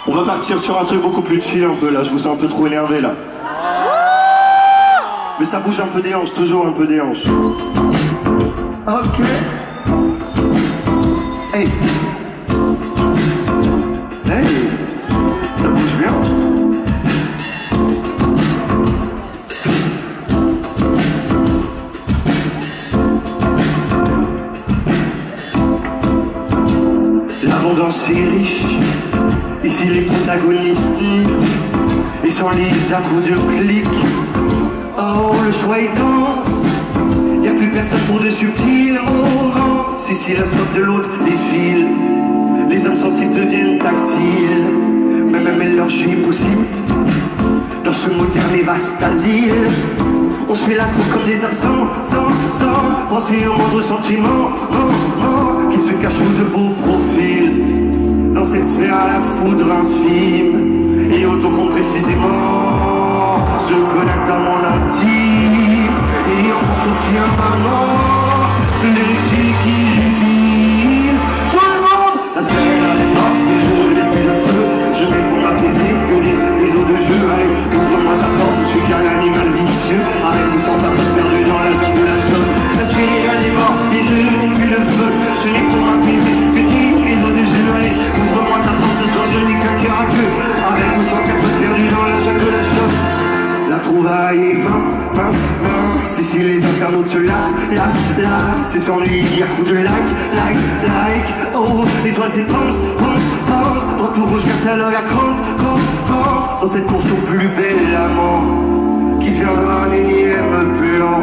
On va partir sur un truc beaucoup plus chill un peu là, je vous sens un peu trop énervé là. Mais ça bouge un peu des hanches, toujours un peu des hanches. Ok. Hey. Hey. Ça bouge bien. L'abondance est riche. Ici les protagonistes ils s'enlisent à coups de clic. Oh le choix est dense. Y'a plus personne pour de subtils romances. Si la soif de l'autre défile, les âmes sensibles deviennent tactiles. Même l'orgie est possible dans ce moderne et vaste asile. On se fait la cour comme des absents, sans penser au moindre sentiment qui se cache sous de beaux profils. Dans cette sphère à la foudre infime et autocompte précisément se connecte à mon intime et emporte au fil un maman l'éthique qui jubile. Tout le monde, la scène elle est morte et je n'ai plus le feu. Je vais pour m'apaiser que des réseaux de jeu. Allez, ouvre-moi ta porte, je suis qu'un animal vicieux avec ou sans ta porte perdue dans la jungle de la zone. La scène elle est morte et je n'ai plus le feu. Je n'ai pour m'apaiser que des réseaux de jeu. Allez, ouvre-moi ta porte ce soir, je n'ai qu'un cœur à queue avec ou sans ta porte perdue dans la jungle de la zone. La trouvaille est mince. Si les internautes se lassent, c'est sans lui, il y a coup de like. Oh, les doigts s'épensent, pense. Dans tout rouge, catalogue à crampe. Dans cette course au plus bel amant, qui viendra un énième plan.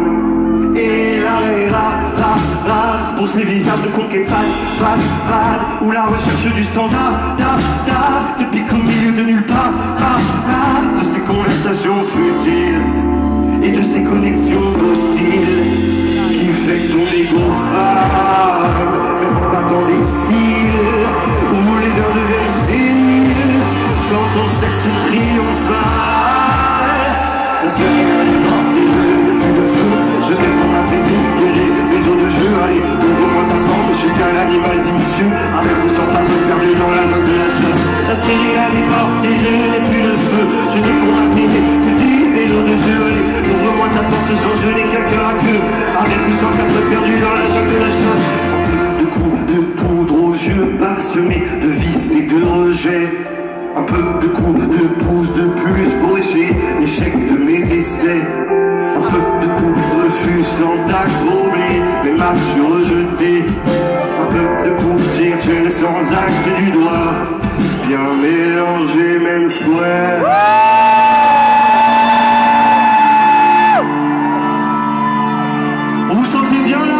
Et l'arrêt rare, pour ces visages de conquête fade, ou la recherche du standard, te pique au milieu de nulle part, de ces conversations futiles et de ces connexions dociles qui fait que ton ego fade, battant des cils, où les heures deviennent stériles, sans ton sexe triomphal. La scène est morte et je n'ai plus de feu. Je vais pour m'apaiser que les réseaux de jeu. Allez, ouvre-moi ta porte, je suis qu'un animal vicieux avec ou sans ta peau perdue dans la note de la zone. La série elle est morte et je n'ai plus de feu. Je vais pour m'apaiser que des réseaux de jeu. Allez, ouvre-moi ta porte, ce soir je n'ai qu'un cœur à queue avec ou sans ta peau perdue dans la jungle de la zone. De coups de poudre aux yeux parsemés de vices et de rejets. Un peu de coups de pouce de plus pour essayer l'échec de mes essais. Un peu de coups de refus sans tact pour oublier mes matchs rejetés. Un peu de coups virtuels sans acte du doigt, bien mélangé, même square. Vous vous sentez bien là?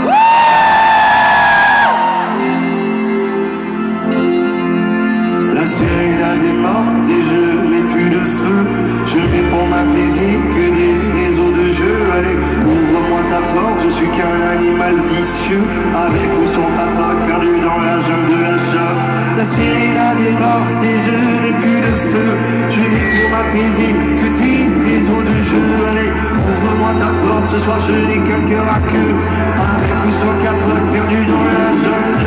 La sérénade est morte et je n'ai plus de feu. Je n'ai pour m'apaiser que des réseaux de jeu. Allez, ouvre-moi ta porte, je suis qu'un animal vicieux avec ou sans ta pote perdu dans la jungle de la chope. La sérénade est morte et je n'ai plus de feu. Je n'ai pour m'apaiser que des réseaux de jeu. Allez, ouvre-moi ta porte, ce soir je n'ai qu'un cœur à queue avec ou sans capote perdu dans la jungle.